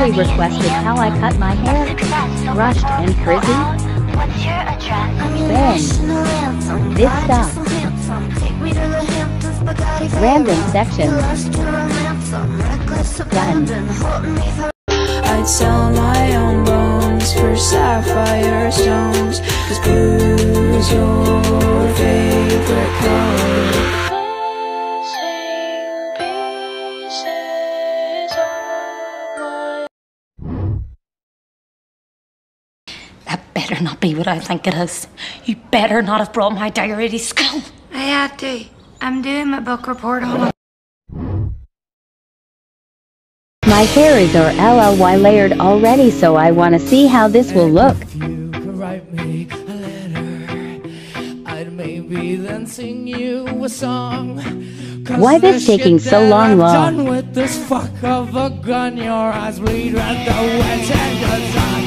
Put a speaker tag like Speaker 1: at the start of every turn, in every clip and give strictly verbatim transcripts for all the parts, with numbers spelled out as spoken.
Speaker 1: Harry requested how I cut my hair, brushed and frizzy. Then, this stuff. Random section. Done.
Speaker 2: I'd sell my own bones for sapphire stones, 'cause blue's your favorite color.
Speaker 3: That better not be what I think it is. You better not have brought my diary to school.
Speaker 4: I had to. I'm doing my book report on it.
Speaker 1: My hairs are L L Y layered already, so I want to see how this will look.
Speaker 5: If you could write me a letter, I'd maybe then sing you a song.
Speaker 1: Why this taking so long, long?
Speaker 5: Done with this fuck of a gun, your eyes bleed red, the wedge and the sun.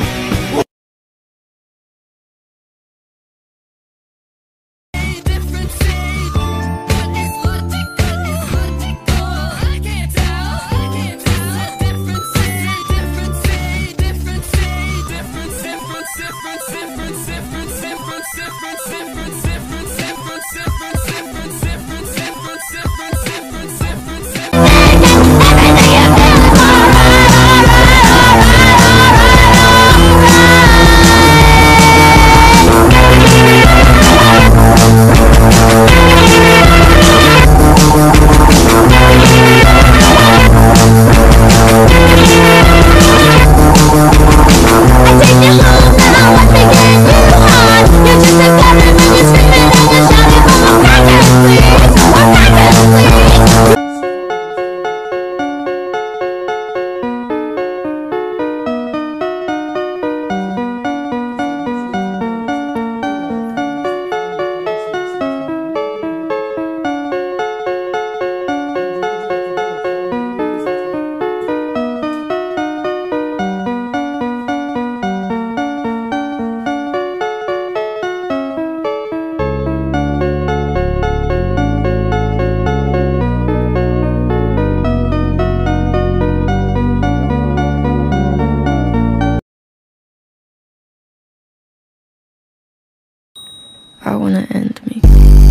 Speaker 2: I wanna end me.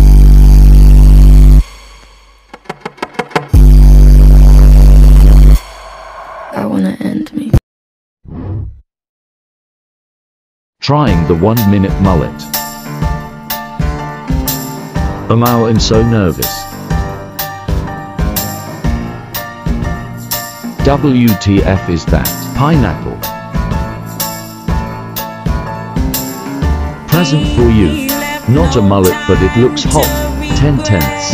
Speaker 2: I wanna end me.
Speaker 6: Trying the one minute mullet. Amal, I'm so nervous. W T F is that? Pineapple. Present for you. Not a mullet, but it looks hot. Ten tenths.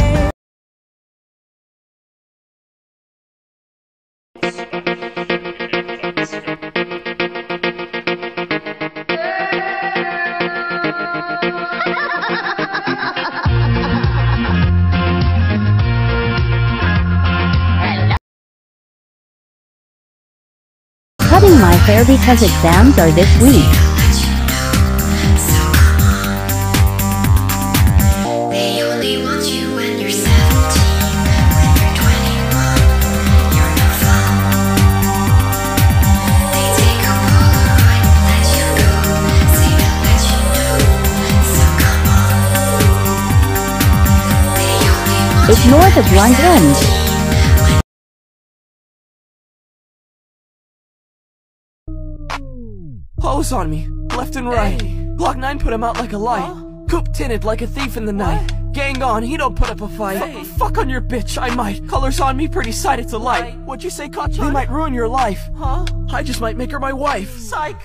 Speaker 1: Cutting my hair because exams are this week. Ignore the blunt end.
Speaker 7: Hose on me, left and right. Glock nine put him out like a light. Coop tinted like a thief in the night. Gang on, he don't put up a fight. F fuck on your bitch, I might. Colors on me, pretty sight, it's a light. What'd you say, Kachan? They might ruin your life. Huh? I just might make her my wife. Psych.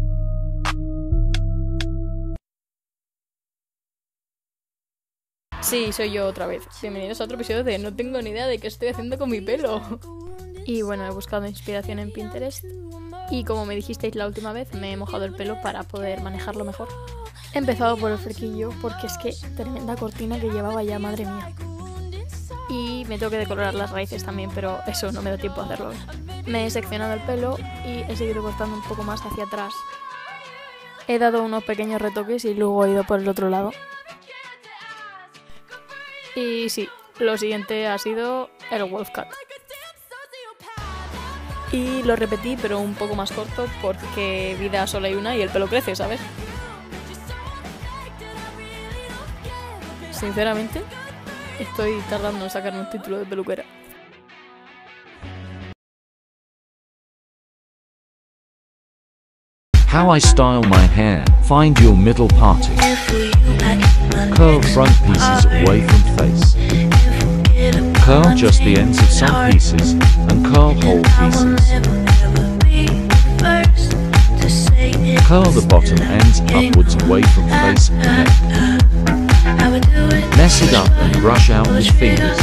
Speaker 8: Sí, soy yo otra vez. Bienvenidos a otro episodio de No tengo ni idea de qué estoy haciendo con mi pelo. Y bueno, he buscado inspiración en Pinterest y como me dijisteis la última vez, me he mojado el pelo para poder manejarlo mejor. He empezado por el flequillo porque es que tremenda cortina que llevaba ya, madre mía. Y me tengo que decolorar las raíces también, pero eso no me da tiempo a hacerlo. Me he seccionado el pelo y he seguido cortando un poco más hacia atrás. He dado unos pequeños retoques y luego he ido por el otro lado. Y sí, lo siguiente ha sido el wolf cut. Y lo repetí, pero un poco más corto, porque vida solo hay una y el pelo crece, ¿sabes? Sinceramente, estoy tardando en sacarme un título de peluquera.
Speaker 6: How I style my hair. Find your middle parting. Curl front pieces away from face. Curl just the ends of some pieces and curl whole pieces. Curl the bottom ends upwards away from face and neck. Mess it up and brush out with fingers.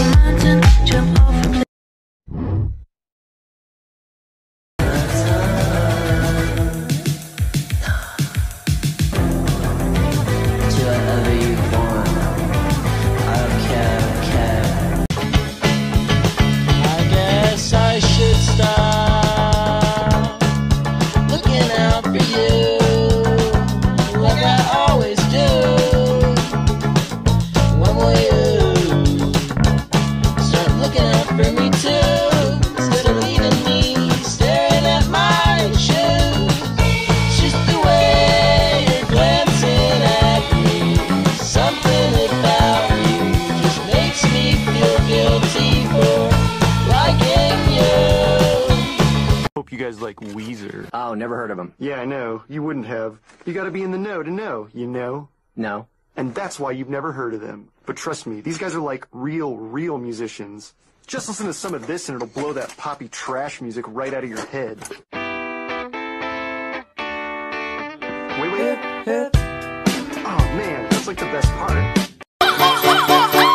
Speaker 9: You guys like Weezer.
Speaker 10: Oh, never heard of him.
Speaker 9: Yeah, I know. You wouldn't have. You gotta be in the know to know, you know?
Speaker 10: No.
Speaker 9: And that's why you've never heard of them. But trust me, these guys are like real, real musicians. Just listen to some of this and it'll blow that poppy trash music right out of your head. Wait, wait. Oh man, that's like the best part.